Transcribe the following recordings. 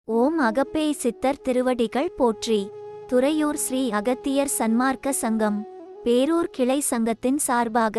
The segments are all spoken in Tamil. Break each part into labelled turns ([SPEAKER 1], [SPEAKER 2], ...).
[SPEAKER 1] ஓம் அகப்பேய் சித்தர் திருவடிகள் போற்றி. துறையூர் ஸ்ரீ அகத்தியர் சன்மார்க்க சங்கம் பேரூர் கிளை சங்கத்தின் சார்பாக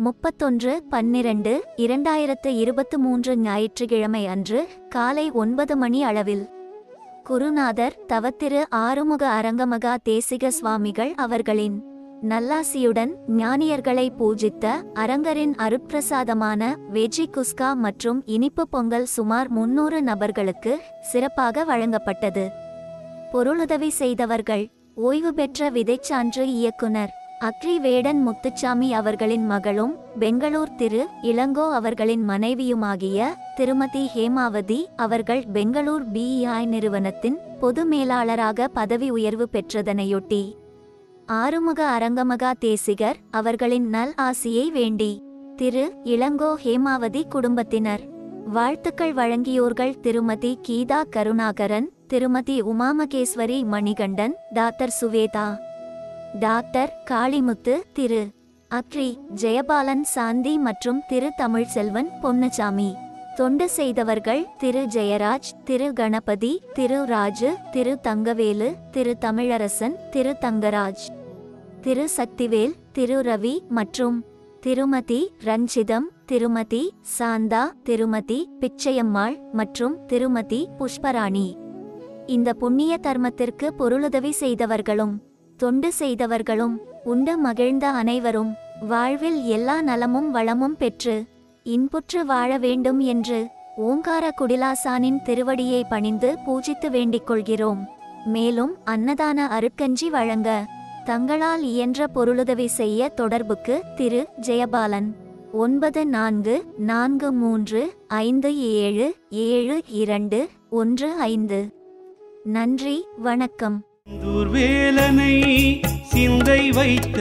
[SPEAKER 1] 31/12/2023 ஞாயிற்றுக்கிழமை அன்று காலை 9 மணி அளவில் குருநாதர் தவத்திரு ஆறுமுக அரங்கமகா தேசிக சுவாமிகள் அவர்களின் நல்லாசியுடன் ஞானியர்களை பூஜித்த அரங்கரின் அருட்பிரசாதமான வெஜ்ஜி குஸ்கா மற்றும் இனிப்பு பொங்கல் சுமார் 300 நபர்களுக்கு சிறப்பாக வழங்கப்பட்டது. பொருளுதவி செய்தவர்கள் ஓய்வு பெற்ற விதைச்சான்று இயக்குனர் அக்ரி வேடன் முத்துச்சாமி அவர்களின் மகளும் பெங்களூர் திரு இளங்கோ அவர்களின் மனைவியுமாகிய திருமதி ஹேமாவதி அவர்கள் பெங்களூர் BEI நிறுவனத்தின் பொது மேலாளராக பதவி உயர்வு பெற்றதனையொட்டி ஆறுமுக அரங்கமகா தேசிகர் அவர்களின் நல் ஆசியை வேண்டி திரு இளங்கோ ஹேமாவதி குடும்பத்தினர் வாழ்த்துக்கள் வழங்கியோர்கள் திருமதி கீதா கருணாகரன், திருமதி உமாமகேஸ்வரி மணிகண்டன், டாக்டர் சுவேதா, டாக்டர் காளிமுத்து, திரு அக்ரி ஜெயபாலன் சாந்தி மற்றும் திரு தமிழ்செல்வன் பொன்னுச்சாமி. தொண்டு செய்தவர்கள் திரு ஜெயராஜ், திரு கணபதி, திரு ராஜு, திரு தங்கவேலு, திரு தமிழரசன், திரு தங்கராஜ், திரு சக்திவேல், திரு ரவி மற்றும் திருமதி ரஞ்சிதம், திருமதி சாந்தா, திருமதி பிச்சையம்மாள் மற்றும் திருமதி புஷ்பராணி. இந்த புண்ணிய தர்மத்திற்கு பொருளுதவி செய்தவர்களும் தொண்டு செய்தவர்களும் உண்டு மகிழ்ந்த அனைவரும் வாழ்வில் எல்லா நலமும் வளமும் பெற்று இன்புற்று வாழ வேண்டும் என்று ஓங்கார குடிலாசானின் திருவடியை பணிந்து பூஜித்து வேண்டிக் கொள்கிறோம். மேலும் அன்னதான அருட்கஞ்சி வழங்க தங்களால் இயன்ற பொருளுதவி செய்ய தொடர்புக்கு திரு ஜெயபாலன் 9443577215. நன்றி, வணக்கம்.
[SPEAKER 2] துர்வேலனை சிந்தை வைத்த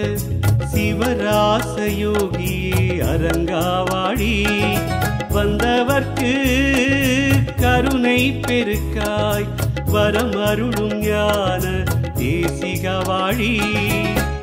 [SPEAKER 2] சிவராசயோகி அரங்காவாழி வந்தவர்க்கு கருணை பெருக்காய் வரமருளும் ஞான தேசிகவாழி.